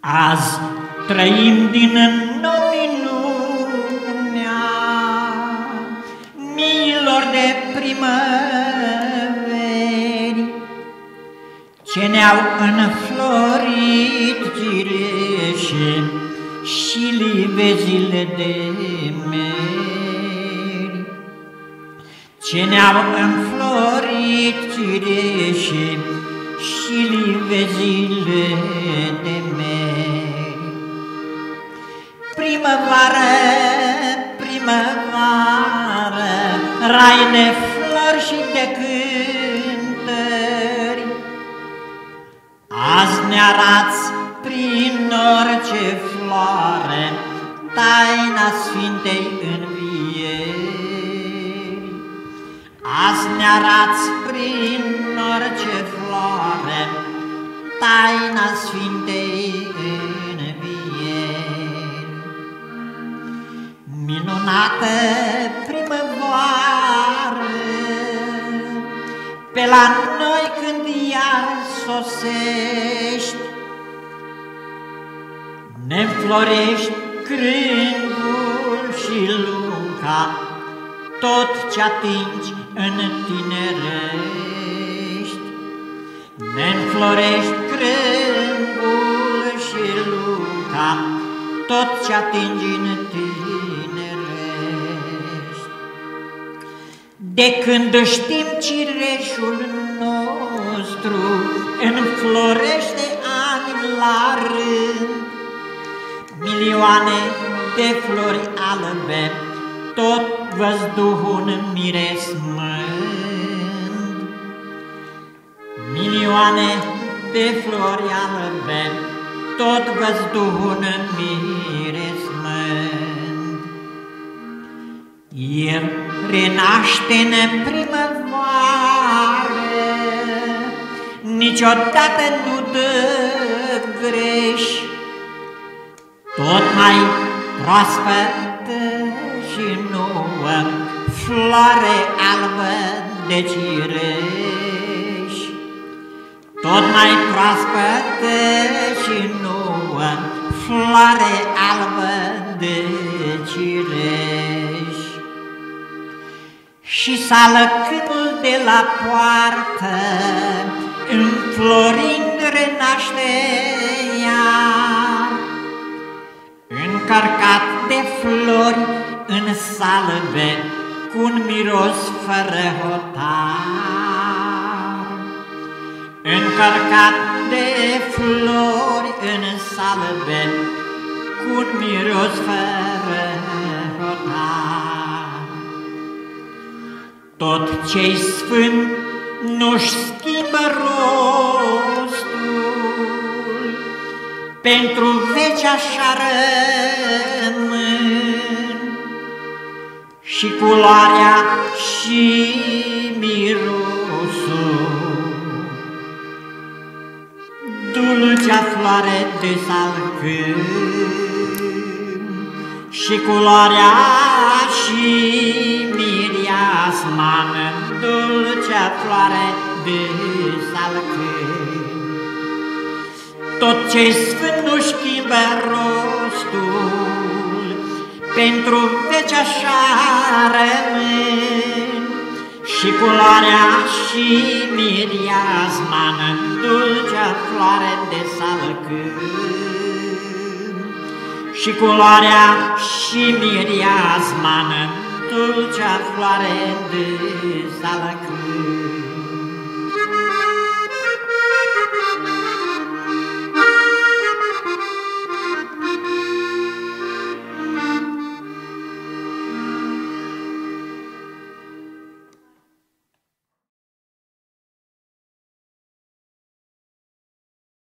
Azi trăim din nou minunea miilor de primăveri, ce ne-au înflorit cireșe și livezile de meri, ce ne-au înflorit cireșe și livezile de meri. Primăvară, primăvară, rai de flori și de cântări, azi ne arați prin orice floare taina Sfintei Învieri. Azi ne arați prin orice floare taina Sfintei Învieri. Minunată primăvară, pe la noi când iar sosești, ne-nflorești crângul și lunca, tot ce atingi întinerești. Ne-nflorești crângul și lunca, tot ce atingi întinerești. De când știm cireșul nostru înflorește ani la rând, milioane de flori albe tot văzduhul miresmând. Milioane de flori albe tot văzduhul miresmând. El renaște-ne primăvară, niciodată nu dă greș, tot mai proaspătă și nouă, floare albă de cireș. Tot mai proaspătă și nouă, floare albă de cireș. Și salăcânul de la poartă, înflorind renaște iar, încărcat de flori în salve, cu un miros fără hotar. Încărcat de flori în salve, cu un miros fără hotar. Tot ce-i sfânt nu-și schimbă rostul, pentru veci așa rămân, și culoarea și mirosul, dulcea floare de salcâm, și culoarea și mireasma-n, dulcea floare de salcâm. Tot ce-i sfânt nu-și schimbă rostul, pentru veci așa rămân, și culoarea și mireasma-n, dulcea floare de salcâm. Și culoarea și mireasma-n, dulcea floare de salcâm.